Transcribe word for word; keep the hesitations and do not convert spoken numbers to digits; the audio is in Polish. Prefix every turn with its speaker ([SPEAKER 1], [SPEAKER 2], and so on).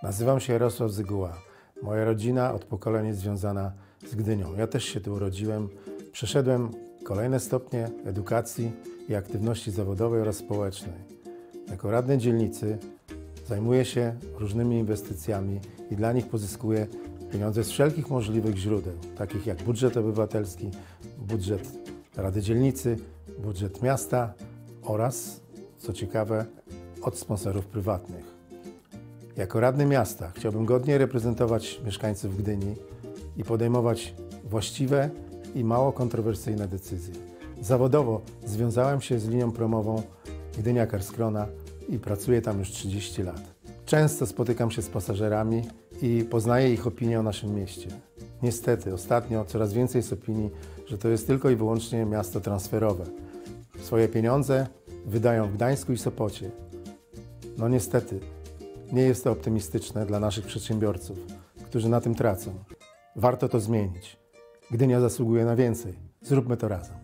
[SPEAKER 1] Nazywam się Jarosław Zyguła. Moja rodzina od pokoleń jest związana z Gdynią. Ja też się tu urodziłem. Przeszedłem kolejne stopnie edukacji i aktywności zawodowej oraz społecznej. Jako radny dzielnicy zajmuję się różnymi inwestycjami i dla nich pozyskuję pieniądze z wszelkich możliwych źródeł, takich jak budżet obywatelski, budżet Rady Dzielnicy, budżet miasta oraz, co ciekawe, od sponsorów prywatnych. Jako radny miasta chciałbym godnie reprezentować mieszkańców Gdyni i podejmować właściwe i mało kontrowersyjne decyzje. Zawodowo związałem się z linią promową Gdynia-Karskrona i pracuję tam już trzydzieści lat. Często spotykam się z pasażerami i poznaję ich opinię o naszym mieście. Niestety, ostatnio coraz więcej jest opinii, że to jest tylko i wyłącznie miasto transferowe. Swoje pieniądze wydają w Gdańsku i Sopocie. No niestety, nie jest to optymistyczne dla naszych przedsiębiorców, którzy na tym tracą. Warto to zmienić. Gdynia zasługuje na więcej. Zróbmy to razem.